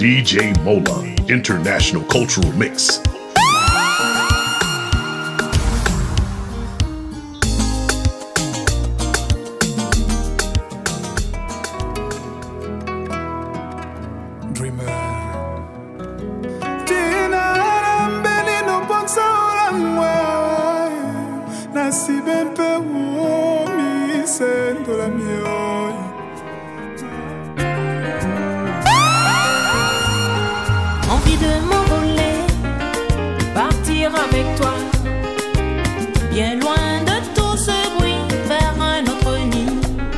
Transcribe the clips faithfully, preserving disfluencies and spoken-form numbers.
D J MOLA, International Cultural Mix. Envie de m'envoler, partir avec toi, bien loin de tout ce bruit, vers un autre nid.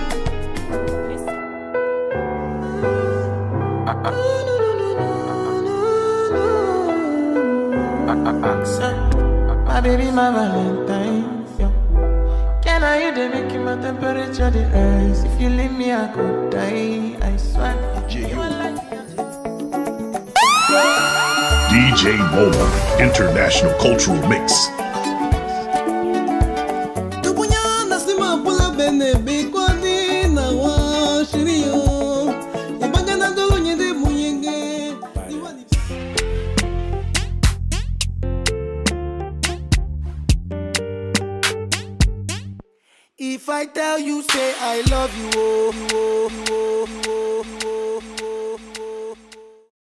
Exssa, my baby, my Valentine's, yeah. Can I hear the making my temperature the rise? If you leave me, I could die. I swear. You are like D J MOLA, International Cultural Mix. If I tell you, say I love you, oh, oh, oh, oh, oh, oh.